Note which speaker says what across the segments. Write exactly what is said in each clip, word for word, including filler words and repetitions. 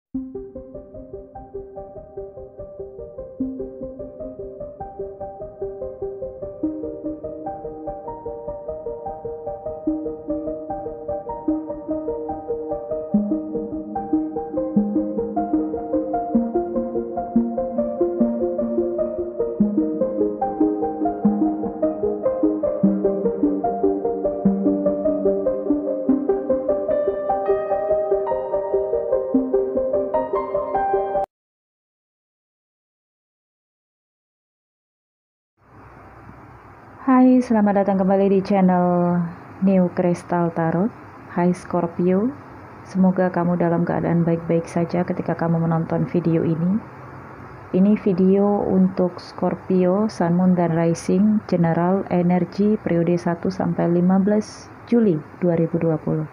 Speaker 1: Hai, selamat datang kembali di channel New Crystal Tarot. Hai Scorpio, semoga kamu dalam keadaan baik-baik saja ketika kamu menonton video ini. Ini video untuk Scorpio, Sun, Moon, dan Rising General Energi periode satu sampai lima belas Juli dua ribu dua puluh.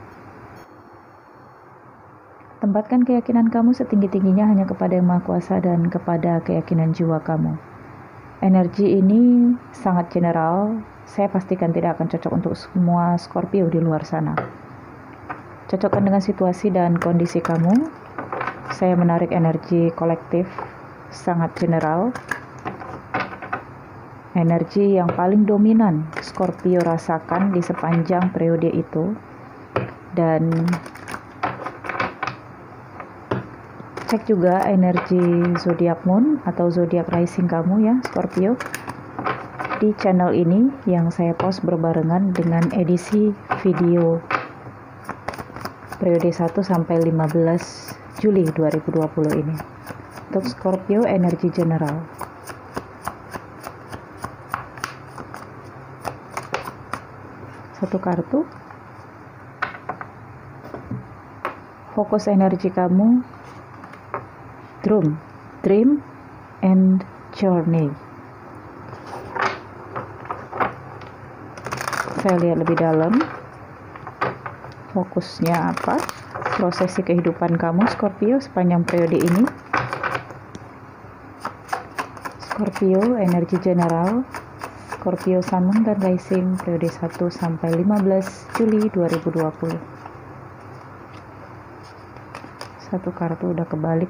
Speaker 1: Tempatkan keyakinan kamu setinggi-tingginya hanya kepada Yang Maha Kuasa dan kepada keyakinan jiwa kamu. Energi ini sangat general, saya pastikan tidak akan cocok untuk semua Scorpio di luar sana. Cocokkan dengan situasi dan kondisi kamu. Saya menarik energi kolektif, sangat general. Energi yang paling dominan Scorpio rasakan di sepanjang periode itu. Dan cek juga energi zodiak moon atau zodiak rising kamu ya Scorpio di channel ini yang saya post berbarengan dengan edisi video periode satu sampai lima belas Juli dua ribu dua puluh ini. Untuk Scorpio energi general. Satu kartu. Fokus energi kamu Dream, dream and journey. Saya lihat lebih dalam. Fokusnya apa? Prosesi kehidupan kamu Scorpio sepanjang periode ini. Scorpio energi general. Scorpio Sun, Moon, dan Rising periode satu sampai lima belas Juli dua ribu dua puluh. Satu kartu udah kebalik.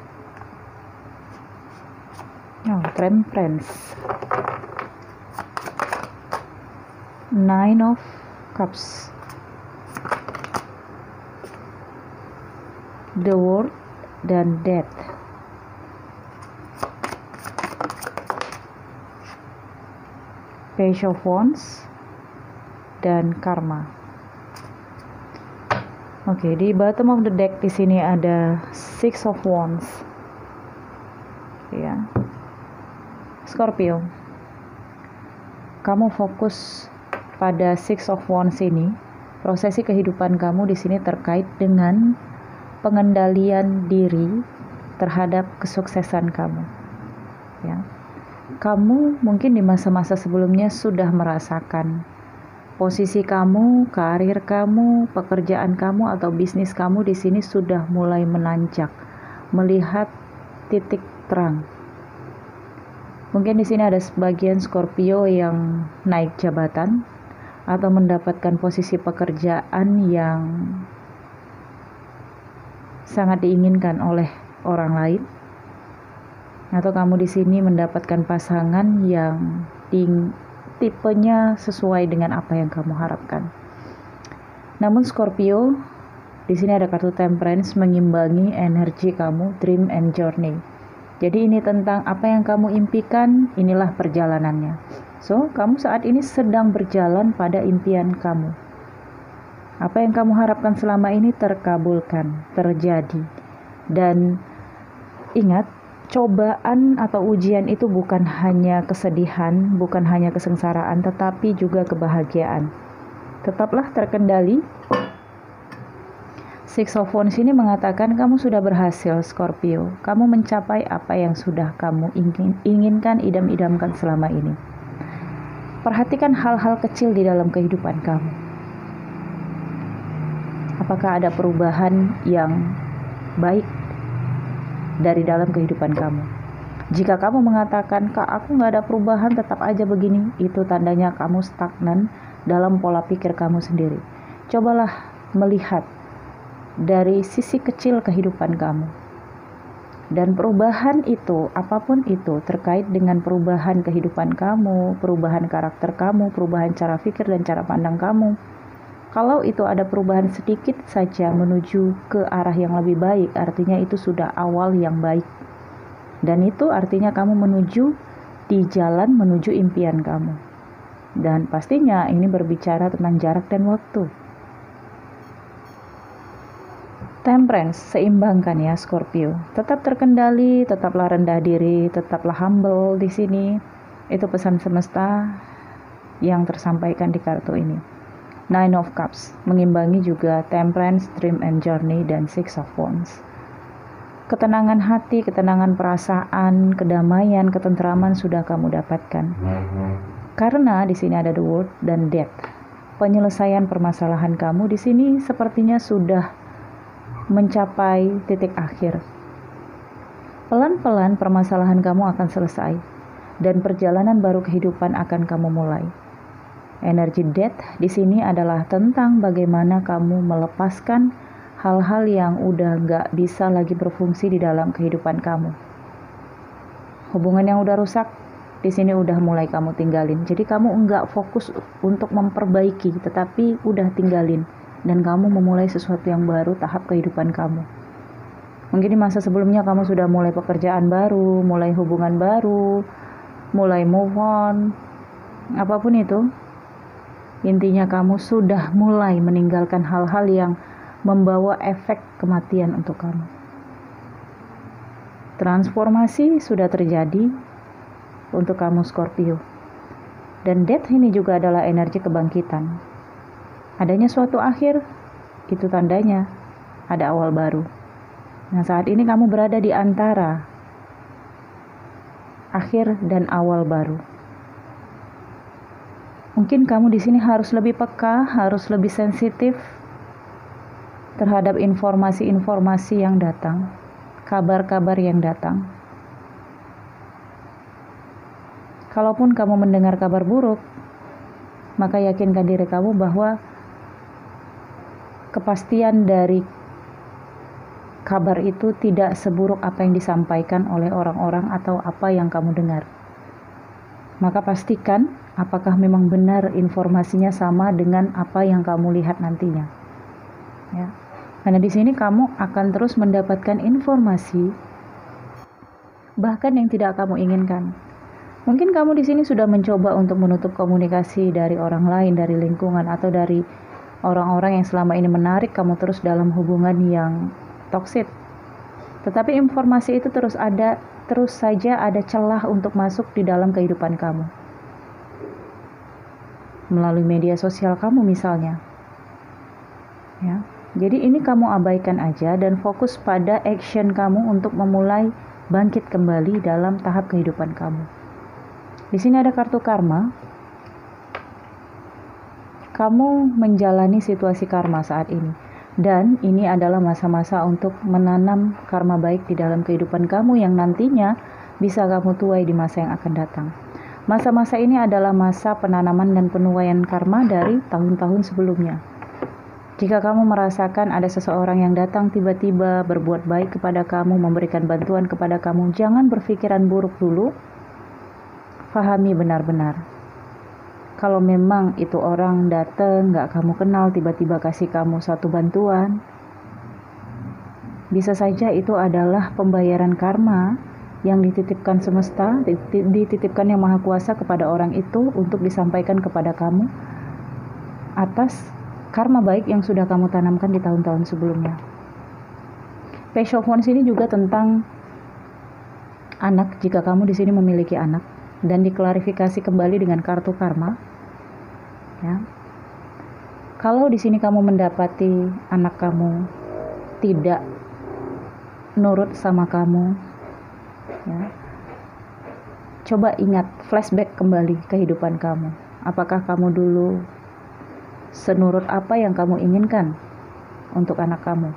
Speaker 1: Oh, Temperance, Nine of Cups, The World, dan Death. Page of Wands dan Karma. Oke, okay, di bottom of the deck di sini ada Six of Wands. Ya. Scorpio, kamu fokus pada Six of Wands ini. Prosesi kehidupan kamu di sini terkait dengan pengendalian diri terhadap kesuksesan kamu. Ya. Kamu mungkin di masa-masa sebelumnya sudah merasakan posisi kamu, karir kamu, pekerjaan kamu atau bisnis kamu di sini sudah mulai menanjak, melihat titik terang. Mungkin di sini ada sebagian Scorpio yang naik jabatan atau mendapatkan posisi pekerjaan yang sangat diinginkan oleh orang lain. Atau kamu di sini mendapatkan pasangan yang ting- tipenya sesuai dengan apa yang kamu harapkan. Namun Scorpio, di sini ada kartu Temperance mengimbangi energi kamu, dream and journey. Jadi ini tentang apa yang kamu impikan, inilah perjalanannya. So, kamu saat ini sedang berjalan pada impian kamu. Apa yang kamu harapkan selama ini terkabulkan, terjadi. Dan ingat, cobaan atau ujian itu bukan hanya kesedihan, bukan hanya kesengsaraan, tetapi juga kebahagiaan. Tetaplah terkendali. Six of Wands ini mengatakan kamu sudah berhasil Scorpio. Kamu mencapai apa yang sudah kamu ingin, inginkan, idam-idamkan selama ini. Perhatikan hal-hal kecil di dalam kehidupan kamu. Apakah ada perubahan yang baik dari dalam kehidupan kamu? Jika kamu mengatakan, Kak, aku gak ada perubahan, tetap aja begini, itu tandanya kamu stagnan dalam pola pikir kamu sendiri. Cobalah melihat dari sisi kecil kehidupan kamu. Dan perubahan itu, apapun itu, terkait dengan perubahan kehidupan kamu, perubahan karakter kamu, perubahan cara pikir dan cara pandang kamu. Kalau itu ada perubahan sedikit saja menuju ke arah yang lebih baik, artinya itu sudah awal yang baik. Dan itu artinya kamu menuju di jalan menuju impian kamu. Dan pastinya ini berbicara tentang jarak dan waktu. Temperance, seimbangkan ya Scorpio. Tetap terkendali, tetaplah rendah diri, tetaplah humble di sini. Itu pesan semesta yang tersampaikan di kartu ini. Nine of Cups, mengimbangi juga Temperance, Dream and Journey, dan Six of Wands. Ketenangan hati, ketenangan perasaan, kedamaian, ketentraman sudah kamu dapatkan. Karena di sini ada the World dan Death. Penyelesaian permasalahan kamu di sini sepertinya sudah mencapai titik akhir. Pelan-pelan permasalahan kamu akan selesai dan perjalanan baru kehidupan akan kamu mulai. Energi Death di sini adalah tentang bagaimana kamu melepaskan hal-hal yang udah gak bisa lagi berfungsi di dalam kehidupan kamu. Hubungan yang udah rusak di sini udah mulai kamu tinggalin. Jadi kamu enggak fokus untuk memperbaiki, tetapi udah tinggalin. Dan kamu memulai sesuatu yang baru, tahap kehidupan kamu. Mungkin di masa sebelumnya kamu sudah mulai pekerjaan baru, mulai hubungan baru, mulai move on, apapun itu. Intinya kamu sudah mulai meninggalkan hal-hal yang membawa efek kematian untuk kamu. Transformasi sudah terjadi untuk kamu Scorpio. Dan Death ini juga adalah energi kebangkitan. Adanya suatu akhir, itu tandanya ada awal baru. Nah, saat ini kamu berada di antara akhir dan awal baru. Mungkin kamu di sini harus lebih peka, harus lebih sensitif terhadap informasi-informasi yang datang, kabar-kabar yang datang. Kalaupun kamu mendengar kabar buruk, maka yakinkan diri kamu bahwa kepastian dari kabar itu tidak seburuk apa yang disampaikan oleh orang-orang atau apa yang kamu dengar. Maka pastikan apakah memang benar informasinya sama dengan apa yang kamu lihat nantinya. Ya. Karena di sini kamu akan terus mendapatkan informasi bahkan yang tidak kamu inginkan. Mungkin kamu di sini sudah mencoba untuk menutup komunikasi dari orang lain, dari lingkungan atau dari orang-orang yang selama ini menarik kamu terus dalam hubungan yang toksik. Tetapi informasi itu terus ada, terus saja ada celah untuk masuk di dalam kehidupan kamu. Melalui media sosial kamu misalnya. Ya. Jadi ini kamu abaikan aja dan fokus pada action kamu untuk memulai bangkit kembali dalam tahap kehidupan kamu. Di sini ada kartu karma. Kamu menjalani situasi karma saat ini. Dan ini adalah masa-masa untuk menanam karma baik di dalam kehidupan kamu yang nantinya bisa kamu tuai di masa yang akan datang. Masa-masa ini adalah masa penanaman dan penuaian karma dari tahun-tahun sebelumnya. Jika kamu merasakan ada seseorang yang datang tiba-tiba berbuat baik kepada kamu, memberikan bantuan kepada kamu, jangan berpikiran buruk dulu. Fahami benar-benar. Kalau memang itu orang datang, gak kamu kenal, tiba-tiba kasih kamu satu bantuan, bisa saja itu adalah pembayaran karma yang dititipkan semesta, dititipkan yang Maha Kuasa kepada orang itu untuk disampaikan kepada kamu atas karma baik yang sudah kamu tanamkan di tahun-tahun sebelumnya. Page of Wands ini juga tentang anak, jika kamu di sini memiliki anak. Dan diklarifikasi kembali dengan kartu karma. Ya. Kalau di sini kamu mendapati anak kamu tidak nurut sama kamu, ya, coba ingat, flashback kembali kehidupan kamu. Apakah kamu dulu senurut apa yang kamu inginkan untuk anak kamu?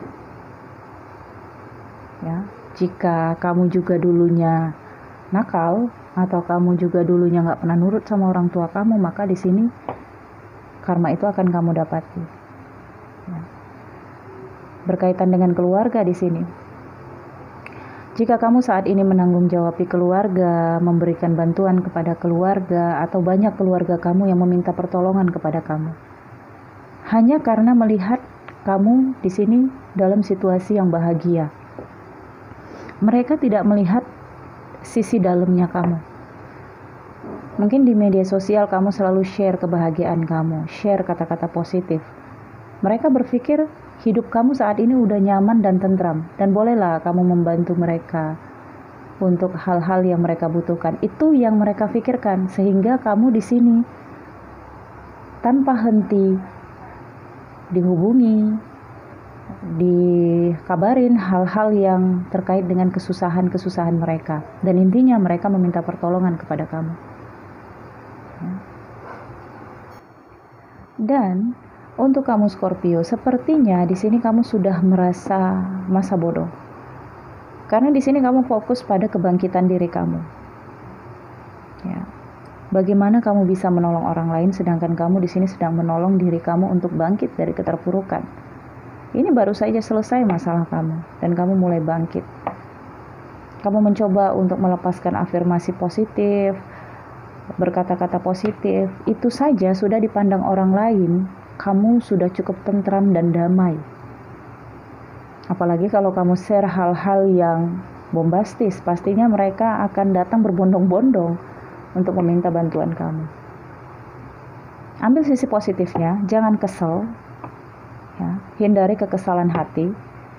Speaker 1: Ya, jika kamu juga dulunya nakal atau kamu juga dulunya nggak pernah nurut sama orang tua kamu, maka di sini karma itu akan kamu dapati. Ya. berkaitan dengan keluarga di sini. Jika kamu saat ini menanggung jawab keluarga, memberikan bantuan kepada keluarga, atau banyak keluarga kamu yang meminta pertolongan kepada kamu, hanya karena melihat kamu di sini dalam situasi yang bahagia. Mereka tidak melihat sisi dalamnya kamu. Mungkin di media sosial kamu selalu share kebahagiaan kamu, share kata-kata positif. Mereka berpikir hidup kamu saat ini udah nyaman dan tentram, dan bolehlah kamu membantu mereka untuk hal-hal yang mereka butuhkan. Itu yang mereka pikirkan, sehingga kamu di sini tanpa henti dihubungi, dikabarin hal-hal yang terkait dengan kesusahan-kesusahan mereka, dan intinya mereka meminta pertolongan kepada kamu. Dan untuk kamu Scorpio, sepertinya di sini kamu sudah merasa masa bodoh. Karena di sini kamu fokus pada kebangkitan diri kamu. Ya. Bagaimana kamu bisa menolong orang lain sedangkan kamu di sini sedang menolong diri kamu untuk bangkit dari keterpurukan. Ini baru saja selesai masalah kamu dan kamu mulai bangkit. Kamu mencoba untuk melepaskan afirmasi positif, berkata-kata positif. Itu saja sudah dipandang orang lain kamu sudah cukup tentram dan damai. Apalagi kalau kamu share hal-hal yang bombastis, pastinya mereka akan datang berbondong-bondong untuk meminta bantuan kamu. Ambil sisi positifnya, jangan kesel, ya, hindari kekesalan hati,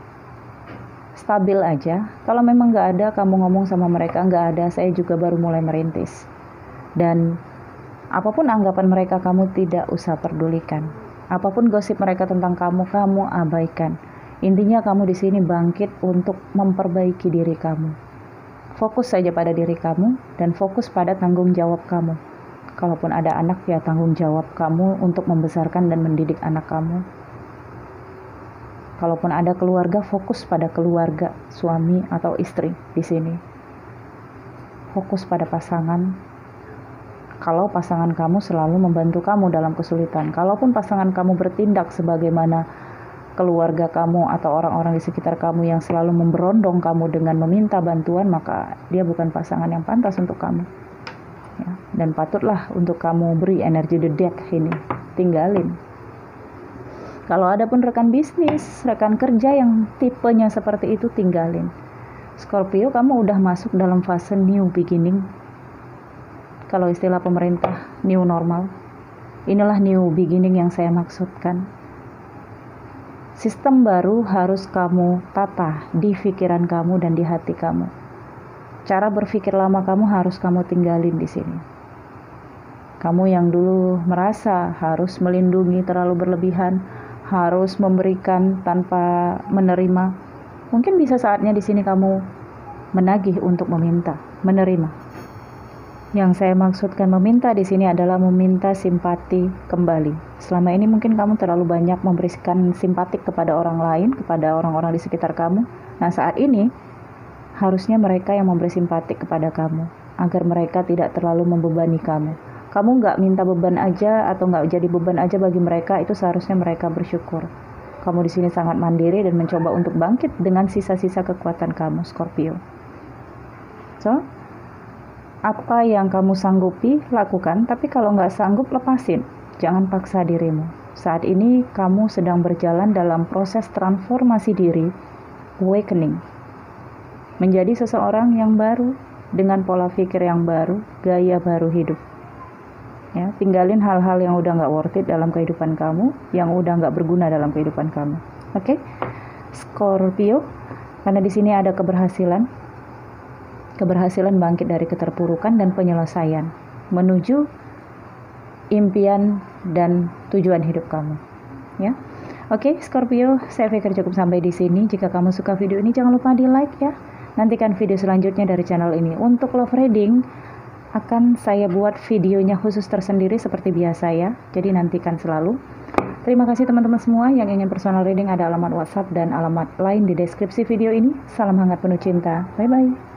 Speaker 1: stabil aja. Kalau memang gak ada, kamu ngomong sama mereka, gak ada, saya juga baru mulai merintis. Dan apapun anggapan mereka, kamu tidak usah pedulikan. Apapun gosip mereka tentang kamu, kamu abaikan. Intinya kamu di sini bangkit untuk memperbaiki diri kamu. Fokus saja pada diri kamu dan fokus pada tanggung jawab kamu. Kalaupun ada anak, ya tanggung jawab kamu untuk membesarkan dan mendidik anak kamu. Kalaupun ada keluarga, fokus pada keluarga, suami atau istri di sini. Fokus pada pasangan. Kalau pasangan kamu selalu membantu kamu dalam kesulitan, kalaupun pasangan kamu bertindak sebagaimana keluarga kamu atau orang-orang di sekitar kamu yang selalu memberondong kamu dengan meminta bantuan, maka dia bukan pasangan yang pantas untuk kamu. Ya, dan patutlah untuk kamu beri energi the death ini, tinggalin. Kalau ada pun rekan bisnis, rekan kerja yang tipenya seperti itu, tinggalin. Scorpio, kamu udah masuk dalam fase new beginning. Kalau istilah pemerintah, new normal. Inilah new beginning yang saya maksudkan. Sistem baru harus kamu tata di pikiran kamu dan di hati kamu. Cara berpikir lama kamu harus kamu tinggalin di sini. Kamu yang dulu merasa harus melindungi terlalu berlebihan, harus memberikan tanpa menerima, mungkin bisa saatnya di sini kamu menagih untuk meminta, menerima. Yang saya maksudkan meminta di sini adalah meminta simpati kembali. Selama ini mungkin kamu terlalu banyak memberikan simpatik kepada orang lain, kepada orang-orang di sekitar kamu. Nah, saat ini harusnya mereka yang memberi simpatik kepada kamu, agar mereka tidak terlalu membebani kamu. Kamu nggak minta beban aja atau nggak jadi beban aja bagi mereka, itu seharusnya mereka bersyukur. Kamu di sini sangat mandiri dan mencoba untuk bangkit dengan sisa-sisa kekuatan kamu, Scorpio. So, apa yang kamu sanggupi, lakukan. Tapi kalau nggak sanggup, lepasin. Jangan paksa dirimu. Saat ini kamu sedang berjalan dalam proses transformasi diri, awakening. Menjadi seseorang yang baru, dengan pola pikir yang baru, gaya baru hidup. Ya, tinggalin hal-hal yang udah nggak worth it dalam kehidupan kamu, yang udah nggak berguna dalam kehidupan kamu. Oke, okay? Scorpio, karena di sini ada keberhasilan. Keberhasilan bangkit dari keterpurukan dan penyelesaian menuju impian dan tujuan hidup kamu. Ya, oke, okay, Scorpio, saya pikir cukup sampai di sini. Jika kamu suka video ini, jangan lupa di like ya. Nantikan video selanjutnya dari channel ini. Untuk love reading, akan saya buat videonya khusus tersendiri seperti biasa ya. Jadi nantikan selalu. Terima kasih teman-teman semua yang ingin personal reading, ada alamat WhatsApp dan alamat lain di deskripsi video ini. Salam hangat penuh cinta. Bye bye.